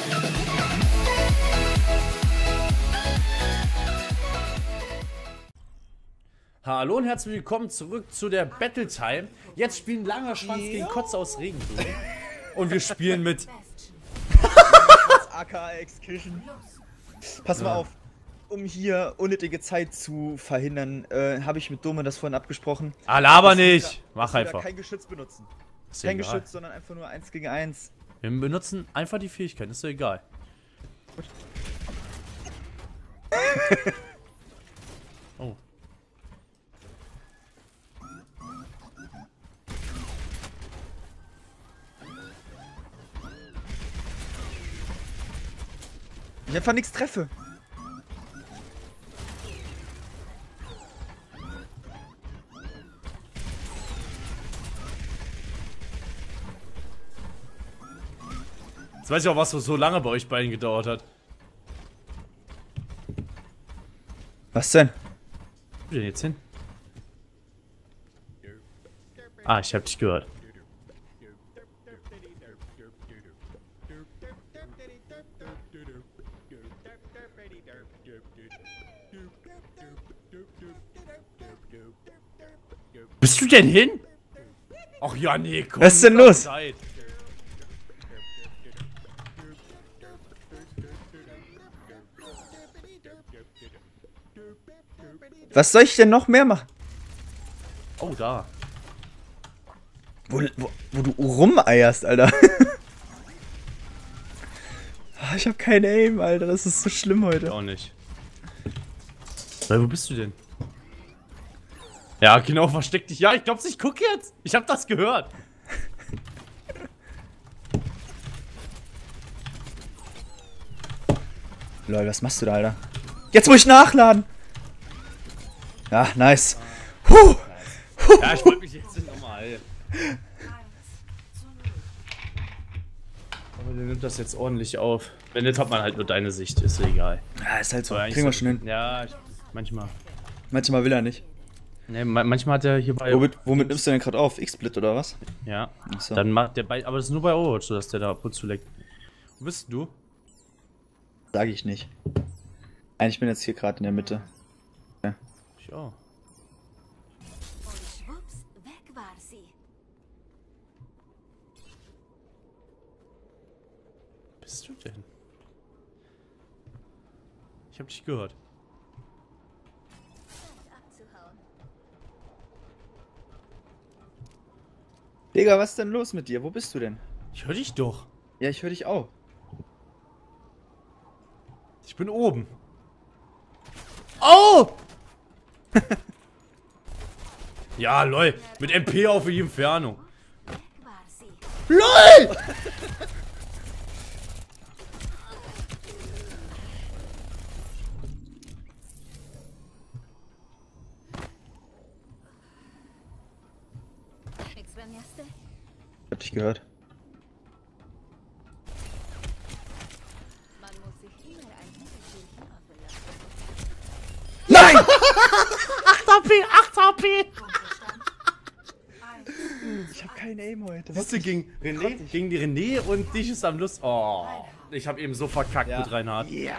Hallo und herzlich willkommen zurück zu der Battle Time. Jetzt spielen Langer Schwanz gegen Kotze aus Regenbogen. Und wir spielen mit aka Execution. Pass mal auf, um hier unnötige Zeit zu verhindern, habe ich mit Dome das vorhin abgesprochen. Ah, laber nicht! Mach einfach. Kein Geschütz benutzen. Ist Kein egal. Geschütz, sondern einfach nur 1 gegen 1. Wir benutzen einfach die Fähigkeit, ist ja egal. Gut. Oh. Ich einfach nichts treffe. Jetzt weiß ich auch, was so lange bei euch beiden gedauert hat. Was denn? Wo denn jetzt hin? Ah, ich hab dich gehört. Bist du denn hin? Ach ja, nee, komm. Was ist denn los? Zeit. Was soll ich denn noch mehr machen? Oh, da. Wo du rumeierst, Alter. Ich hab kein Aim, Alter. Das ist so schlimm heute. Auch nicht. Weil, wo bist du denn? Ja, genau, versteck dich. Ja, ich glaub's, ich guck jetzt. Ich hab das gehört. Lol, was machst du da, Alter? Jetzt muss ich nachladen. Ja, nice. Puh. Ja, ich wollte mich jetzt nochmal. Aber der nimmt das jetzt ordentlich auf. Wenn nicht, hat man halt nur deine Sicht, ist ja egal. Ja, ist halt so. Aber Kriegen wir schon hin. Ja, manchmal. Manchmal will er nicht. Ne, manchmal hat er hier bei. Womit nimmst du denn gerade auf? X-Split oder was? Ja. Achso. Dann macht der bei. Aber das ist nur bei Overwatch, so dass der da ab und zu leckt. Wo bist du? Sag ich nicht. Ich bin jetzt hier gerade in der Mitte. Ja. Ich auch. Und schwupps, weg war sie. Bist du denn? Ich hab dich gehört. Abzuhauen. Digga, was ist denn los mit dir? Wo bist du denn? Ich höre dich doch. Ja, ich höre dich auch. Ich bin oben. Oh! Ja, lol. Mit MP auf die Entfernung. Weg war sie. LOL! Nix beim Erste. Ich hab dich gehört. Man muss sich immer ein Hintertürchen offen lassen. Nein! 8 HP, 8 HP! Ich hab kein Aim heute. Siehst du, gegen die René und dich ist am Lust. Oh, ich hab eben so verkackt mit Reinhard. Ja.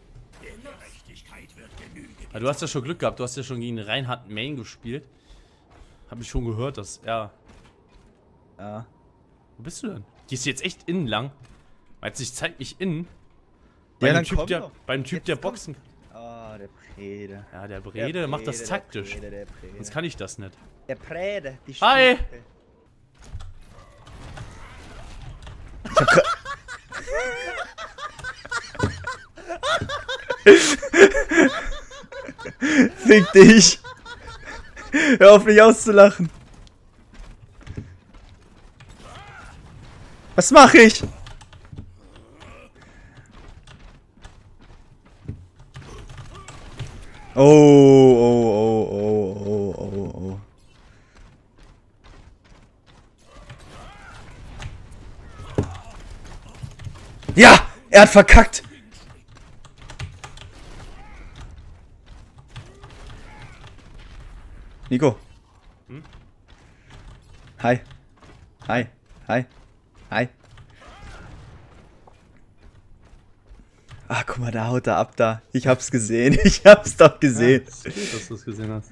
Ja, du hast ja schon Glück gehabt, du hast ja schon gegen Reinhard Main gespielt. Hab ich schon gehört, dass er. Ja. Wo bist du denn? Gehst du jetzt echt innen lang? Meinst du, ich zeig mich innen? Ja, Beim dann Typ, komm der, doch. beim typ, der Jetzt komm. Boxen. Oh, der Prede. Ja, der Brede macht das taktisch. Der Prede. Sonst kann ich das nicht. Der Prede. Die Hi! Stiefel. Fick dich! Hör auf mich auszulachen! Was mache ich? Oh, oh, oh, oh, oh, oh, oh. Ja! Er hat verkackt! Nico. Hm? Hi. Hi. Hi. Hi. Ah, guck mal, da haut er ab da. Ich hab's gesehen. Ich hab's doch gesehen. Ja, ist gut, dass du es gesehen hast.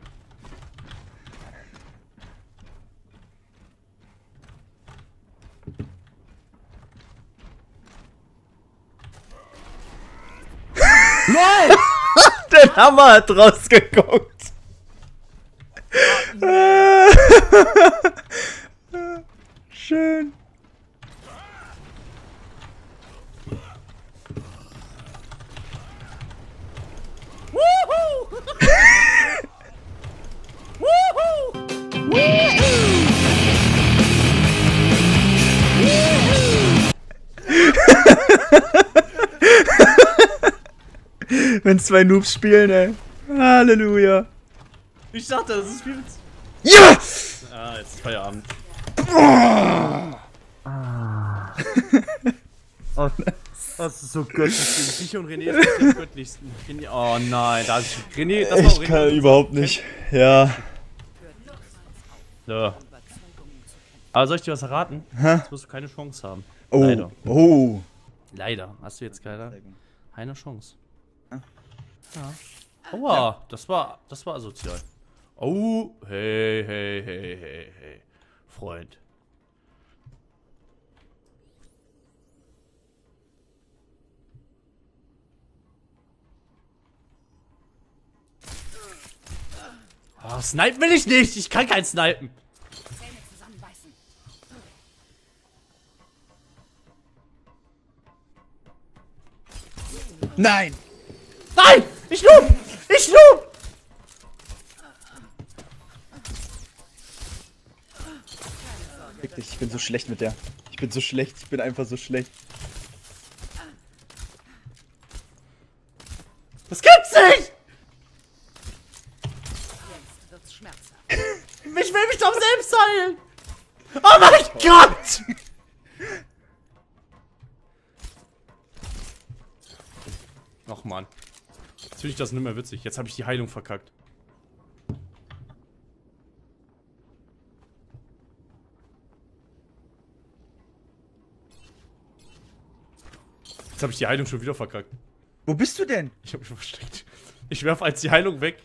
Nein! Der Hammer hat rausgeguckt. Schön. Wenn zwei Noobs spielen, ey. Halleluja. Ich dachte, das ist viel. Ja! Ah, jetzt ist Feierabend. Oh, Das ist so göttlich. Ich und René ist am göttlichsten. Oh nein, da ist René. Das war ich René. kann überhaupt nicht. Ja. So. Aber soll ich dir was erraten? Jetzt wirst du keine Chance haben. Oh. Leider. Oh. Leider. Hast du jetzt keine Chance. Ah. Ja. Aua, das war asozial. Oh, hey. Freund. Oh, snipen will ich nicht. Ich kann kein snipen. Zähne zusammenbeißen. Nein! Nein! Ich noob! Ich noob! Fick dich, ich bin so schlecht mit der. Ich bin so schlecht, ich bin einfach so schlecht. Das gibt's nicht! Jetzt wird's schmerzhaft. Ich will mich doch selbst heilen! Oh mein Gott! Ach man. Jetzt finde ich das nicht mehr witzig. Jetzt habe ich die Heilung verkackt. Jetzt habe ich die Heilung schon wieder verkackt. Wo bist du denn? Ich habe mich versteckt. Ich werfe als die Heilung weg.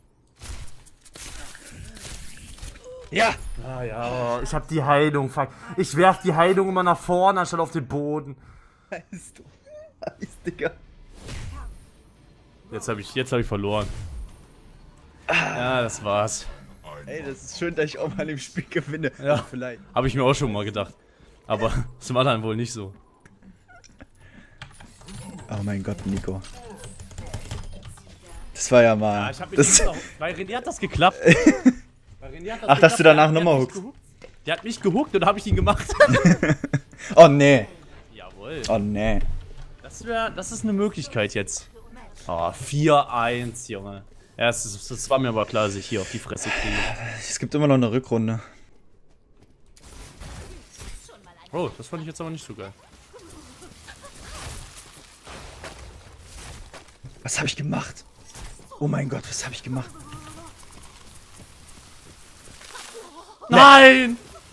Ja! Ah ja, ich habe die Heilung verkackt. Ich werfe die Heilung immer nach vorne, anstatt auf den Boden. Weißt du? Digga. Jetzt hab ich verloren. Ja, das war's. Ey, das ist schön, dass ich auch mal im Spiel gewinne. Ja. Vielleicht. Habe ich mir auch schon mal gedacht. Aber das war dann wohl nicht so. Oh mein Gott, Nico. Das war ja mal. Ja, ich hab mich das, auch, bei René hat das geklappt. Bei René hat das ach, dass du danach nochmal huckst. huckst. Der hat mich gehuckt und habe ich ihn gemacht. Oh nee. Jawohl. Oh nee. Das ist eine Möglichkeit jetzt. Oh, 4-1, Junge. Ja, das war mir aber klar, dass ich hier auf die Fresse kriege. Es gibt immer noch eine Rückrunde. Oh, das fand ich jetzt aber nicht so geil. Was habe ich gemacht? Oh mein Gott, was habe ich gemacht? Nein!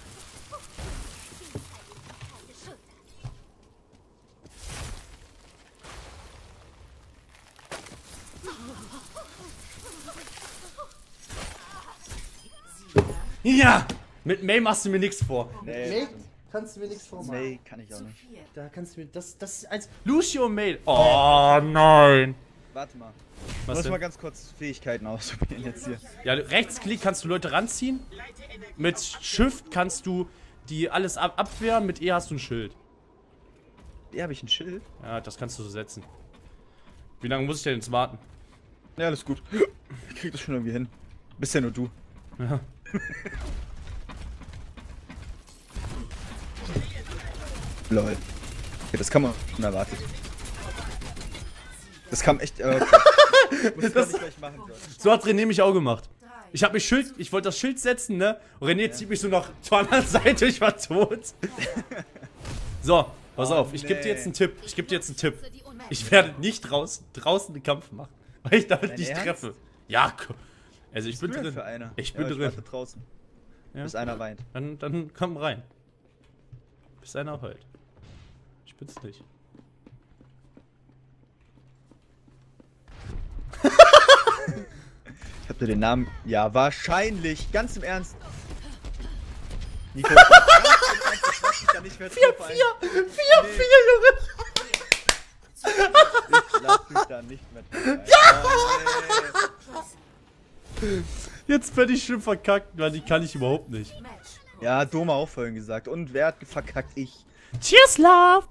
Ja! Mit May machst du mir nichts vor. Nee, Kannst du mir nichts vormachen. nee, kann ich auch nicht. Da kannst du mir. Das ist als Lucio May. Oh nein! Warte mal. Ich Was muss denn? mal ganz kurz Fähigkeiten ausprobieren jetzt hier. Ja, Rechtsklick kannst du Leute ranziehen. Mit Shift kannst du die alles abwehren. Mit E hast du ein Schild. Hier habe ich ein Schild. Ja, das kannst du so setzen. Wie lange muss ich denn jetzt warten? Ja, alles gut. Ich krieg das schon irgendwie hin. Bist ja nur du. Ja. Lol. Okay, das kann man schon erwartet. Das kam echt. Okay. Muss das nicht gleich machen sollen. So hat René mich auch gemacht. Ich wollte das Schild setzen, ne? Und René zieht mich so nach zur anderen Seite, ich war tot. So, pass auf, ich gebe dir jetzt einen Tipp. Ich werde nicht draußen den Kampf machen, weil ich damit Dein nicht Ernst? treffe. Ja, also ich bin Was drin. für einer? Ich bin ja, drin. warte draußen. Ja. Bis einer weint. Dann komm rein. Bis einer heult. Ich bin's nicht. Habt ihr den Namen? Ja, wahrscheinlich. Ganz im Ernst. Nico. Ganz im Ernst, ich lass mich da nicht mehr 4-4, Junge! Ich lass mich da nicht mehr drauf ein. Ja! Jetzt bin ich schon verkackt, weil die kann ich überhaupt nicht. Ja, Doma auch vorhin gesagt. Und wer hat verkackt? Ich. Cheers, Love!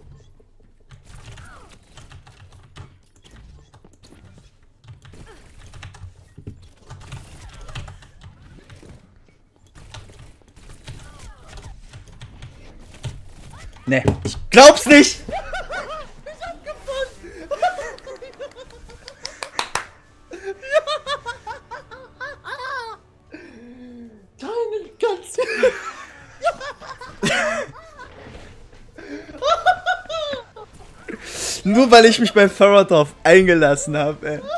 Ne, ich glaub's nicht! Ich hab gefunden! Deine ganze... Nur weil ich mich bei Faradov eingelassen habe, ey.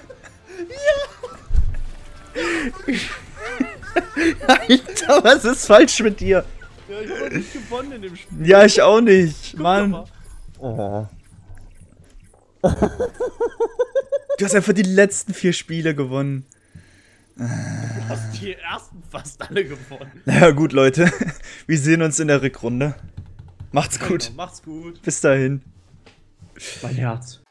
Ja. Alter, was ist falsch mit dir? Ja, ich hab nicht gewonnen in dem Spiel. Ja, ich auch nicht. Guck Mann. doch mal. Oh. Du hast einfach die letzten 4 Spiele gewonnen. Du hast die ersten fast alle gewonnen. Na ja, gut, Leute. Wir sehen uns in der Rückrunde. Macht's gut. Macht's gut. Bis dahin. Mein Herz.